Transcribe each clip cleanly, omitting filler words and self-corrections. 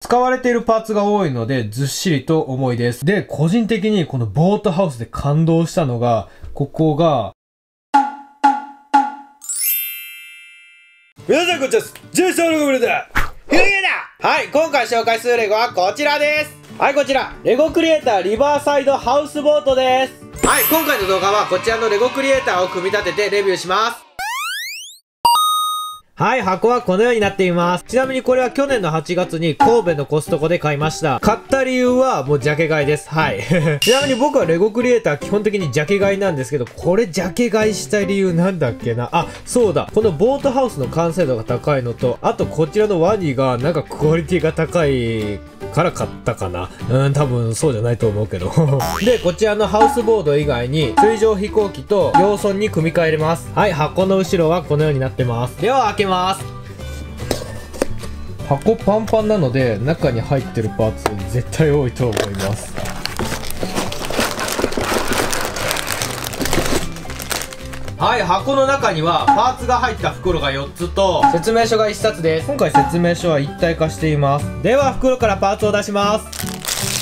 使われているパーツが多いのでずっしりと重いです。で、個人的にこのボートハウスで感動したのが、ここが、 皆さんこんにちは。ジェイソン・レゴブルだ。ひろげだ。はい、今回紹介するレゴはこちらです。はい、こちらレゴクリエイターリバーサイドハウスボートです。はい、今回の動画はこちらのレゴクリエイターを組み立ててレビューします。はい、箱はこのようになっています。ちなみにこれは去年の8月に神戸のコストコで買いました。買った理由はもうジャケ買いです。はい。ちなみに僕はレゴクリエイター基本的にジャケ買いなんですけど、これジャケ買いした理由なんだっけな。あ、そうだ。このボートハウスの完成度が高いのと、あとこちらのワニがなんかクオリティが高いから買ったかな。多分そうじゃないと思うけど。で、こちらのハウスボード以外に水上飛行機と洋村に組み替えれます。はい、箱の後ろはこのようになってます。では開けます。 箱パンパンなので中に入ってるパーツ絶対多いと思います。 はい、箱の中にはパーツが入った袋が4つと説明書が1冊です。 今回説明書は一体化しています。 では袋からパーツを出します。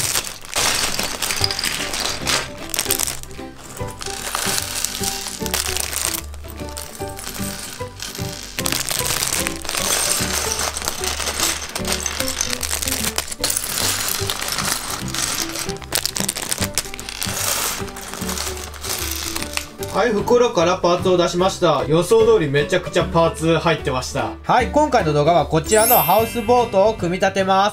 はい、袋からパーツを出しました。予想通りめちゃくちゃパーツ入ってました。はい、今回の動画はこちらのハウスボートを組み立てます。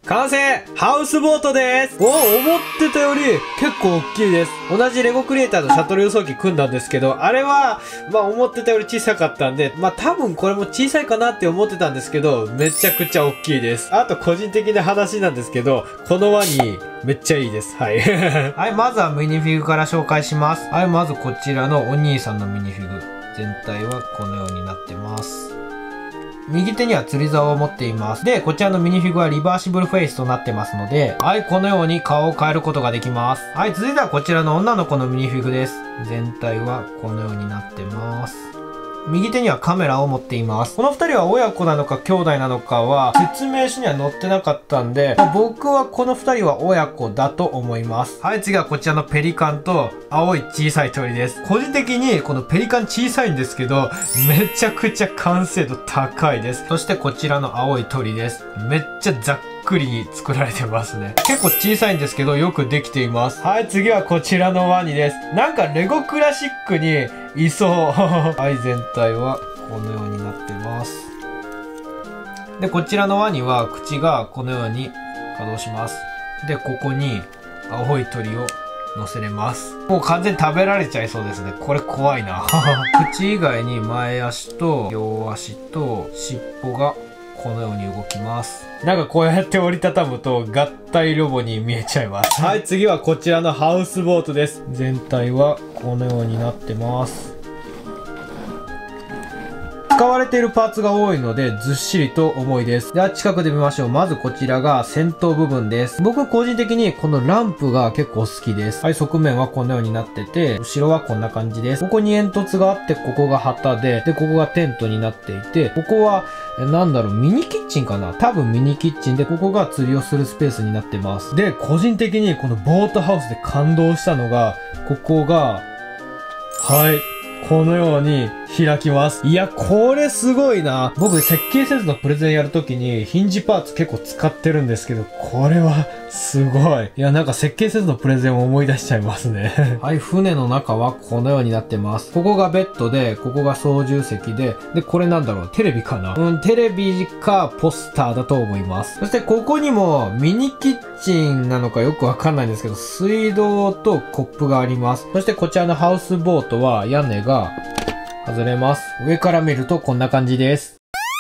完成ハウスボートです。お、思ってたより結構大きいです。同じレゴクリエイターのシャトル輸送機組んだんですけど、あれは、思ってたより小さかったんで、多分これも小さいかなって思ってたんですけど、めちゃくちゃ大きいです。あと個人的な話なんですけど、このワニ、めっちゃいいです。はい。はい、まずはミニフィグから紹介します。はい、まずこちらのお兄さんのミニフィグ。全体はこのようになってます。右手には釣り竿を持っています。で、こちらのミニフィグはリバーシブルフェイスとなってますので、はい、このように顔を変えることができます。はい、続いてはこちらの女の子のミニフィグです。全体はこのようになってます。右手にはカメラを持っています。この二人は親子なのか兄弟なのかは説明書には載ってなかったんで、僕はこの二人は親子だと思います。はい、次はこちらのペリカンと青い小さい鳥です。個人的にこのペリカン小さいんですけど、めちゃくちゃ完成度高いです。そしてこちらの青い鳥です。めっちゃざっくりに作られてますね。結構小さいんですけど、よくできています。はい、次はこちらのワニです。なんかレゴクラシックにいそう。はい、全体はこのようになってます。で、こちらのワニは口がこのように稼働します。で、ここに青い鳥を乗せれます。もう完全に食べられちゃいそうですね。これ怖いな。口以外に前足と両足と尻尾がこのように動きます。なんかこうやって折りたたむと合体ロボに見えちゃいます。はい、次はこちらのハウスボートです。全体はこのようになってます。使われているパーツが多いのでずっしりと重いです。では近くで見ましょう。まずこちらが先頭部分です。僕個人的にこのランプが結構好きです。はい、側面はこのようになってて、後ろはこんな感じです。ここに煙突があって、ここが旗で、ここがテントになっていて、ここはなんだろう、ミニキッチンかな？多分ミニキッチンで、ここが釣りをするスペースになってます。で、個人的にこのボートハウスで感動したのが、ここが、はい、このように開きます。いや、これすごいな。僕、設計センスのプレゼンやるときに、ヒンジパーツ結構使ってるんですけど、これはすごい。いや、なんか設計センスのプレゼンを思い出しちゃいますね。はい、船の中はこのようになってます。ここがベッドで、ここが操縦席で、これなんだろう、テレビかな？テレビかポスターだと思います。そしてここにも、ミニキッチンなのかよくわかんないんですけど、水道とコップがあります。そしてこちらのハウスボートは屋根が外れます。上から見るとこんな感じです。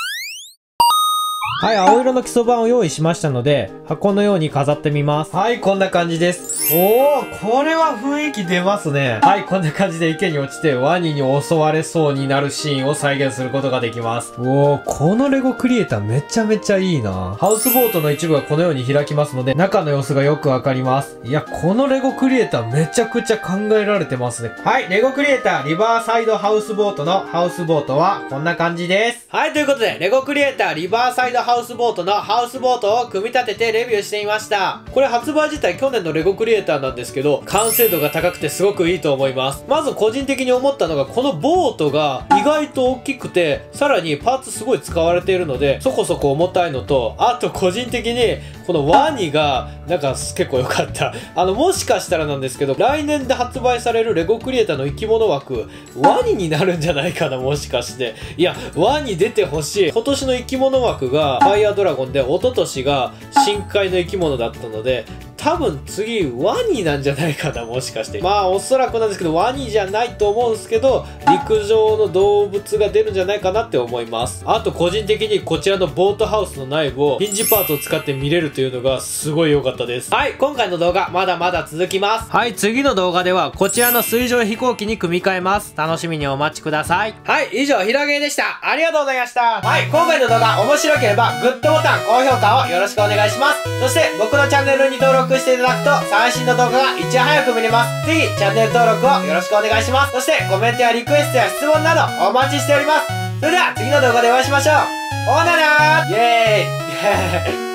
はい、青色の基礎板を用意しましたので、箱のように飾ってみます。はい、こんな感じです。おー、これは雰囲気出ますね。はい、こんな感じで池に落ちてワニに襲われそうになるシーンを再現することができます。おー、このレゴクリエイターめちゃめちゃいいな。ハウスボートの一部がこのように開きますので、中の様子がよくわかります。いや、このレゴクリエイターめちゃくちゃ考えられてますね。はい、レゴクリエイターリバーサイドハウスボートのハウスボートはこんな感じです。はい、ということで、レゴクリエイターリバーサイドハウスボートのハウスボートを組み立ててレビューしてみました。これ発売自体去年のレゴクリエイターなんですけど、完成度が高くてすごくいいと思います。まず個人的に思ったのが、このボートが意外と大きくて、さらにパーツすごい使われているので、そこそこ重たいのと、あと個人的にこのワニがなんか結構良かった。もしかしたらなんですけど、来年で発売されるレゴクリエイターの生き物枠、ワニになるんじゃないかな、もしかして。いや、ワニ出てほしい。今年の生き物枠がファイヤードラゴンで、一昨年が深海の生き物だったので、多分次ワニなんじゃないかな、もしかして。まあおそらくなんですけど、ワニじゃないと思うんですけど、陸上の動物が出るんじゃないかなって思います。あと個人的にこちらのボートハウスの内部をヒンジパーツを使って見れるというのがすごい良かったです。はい、今回の動画まだまだ続きます。はい、次の動画ではこちらの水上飛行機に組み替えます。楽しみにお待ちください。はい、以上ひらげーでした。ありがとうございました。はい、今回の動画面白ければグッドボタン、高評価をよろしくお願いします。そして僕のチャンネルに登録していただくと最新の動画がいち早く見れます。ぜひチャンネル登録をよろしくお願いします。そしてコメントやリクエストや質問などお待ちしております。それでは次の動画でお会いしましょう。おならーイエーイ